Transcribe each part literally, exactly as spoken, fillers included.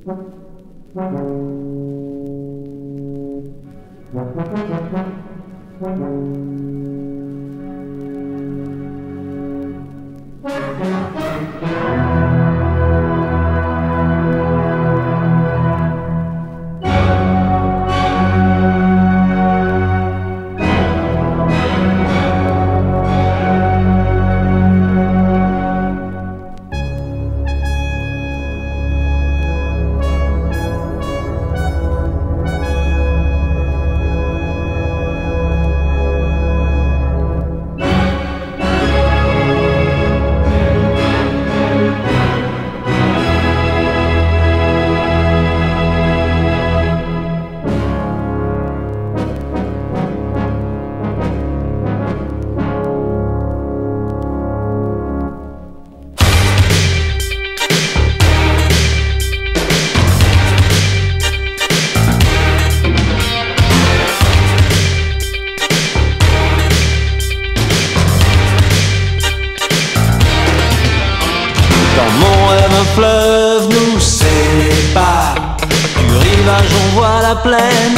Fleuve nous sépare, du rivage on voit la plaine.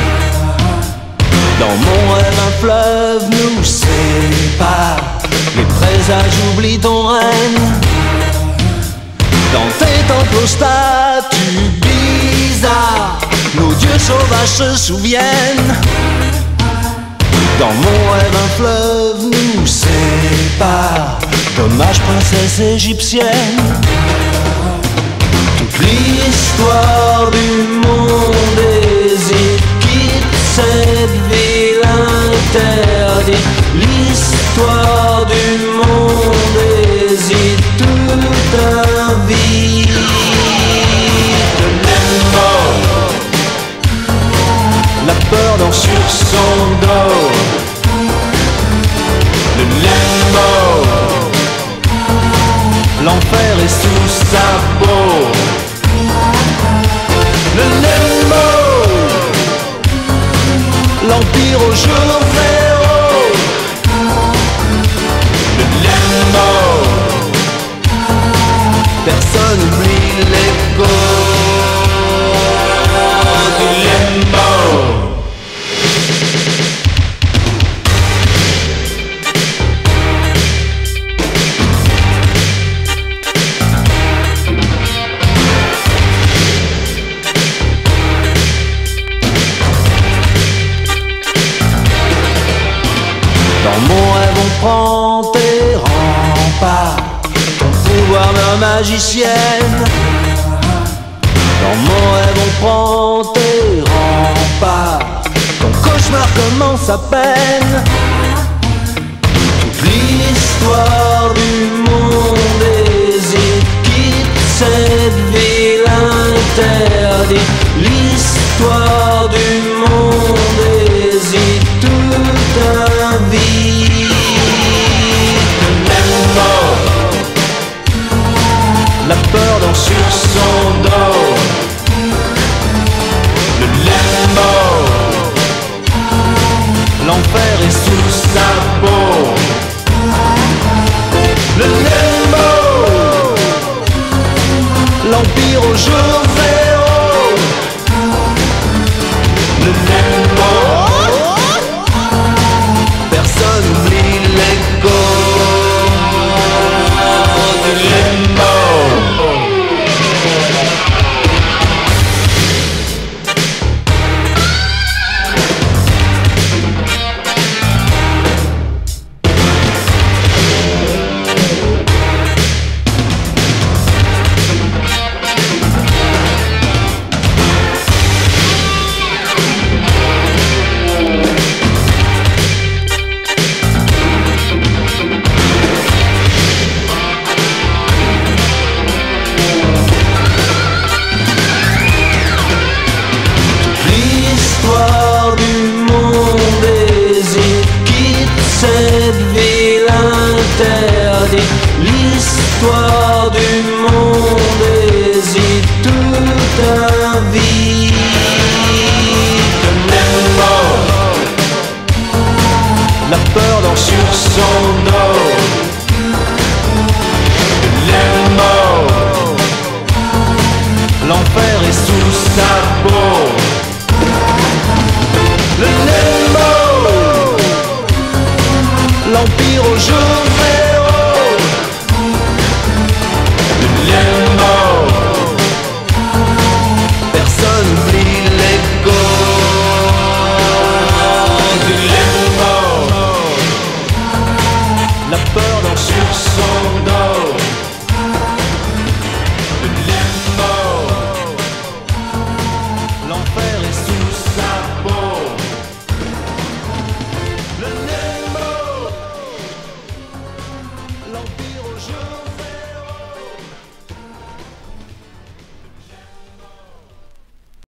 Dans mon rêve un fleuve nous sépare, les présages oublient ton règne. Dans tes temples statues bizarres, nos dieux sauvages se souviennent. Dans mon rêve un fleuve nous sépare, dommage princesse égyptienne. Toute l'histoire du monde hésite, quitte cette ville interdite. L'histoire du monde hésite, tout invite. Le lembo, la peur danse sur son dos. Le lembo, l'enfer est sous sa peau. Le lembo, l'empire au jour zéro. Le lembo, personne n'oublie l'écho du lembo. Dans mon rêve on prend tes remparts, ton pouvoir de magicienne. Dans mon rêve on prend tes remparts, ton cauchemar commence à peine. Toute l'histoire du monde hésite, quitte cette ville interdite. L'histoire du monde hésite, tout invite. Le lembo, la peur danse sur son dos. Le lembo, l'enfer est sous sa peau. Le lembo, l'empire au jour zéro. Le lembo, personne n'oublie l'écho du lembo. L'histoire du monde hésite, tout invite. Le lembo, la peur danse sur son dos. Le lembo, l'enfer au jaune vélo du limbo. Personne n'oublie l'écho du limbo. La peur danse sur son dos. Le limbo. L'enfer est sous sa peau. Le limbo. L'empire au jeu.